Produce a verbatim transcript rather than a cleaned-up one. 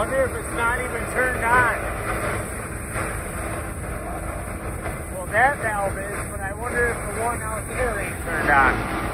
wonder if it's not even turned on. Well, that valve is, but I wonder if the one out there ain't turned on.